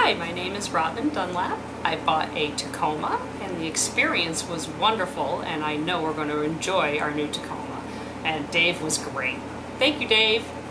Hi, my name is Robin Dunlap. I bought a Tacoma and the experience was wonderful, and I know we're going to enjoy our new Tacoma. And Dave was great. Thank you, Dave.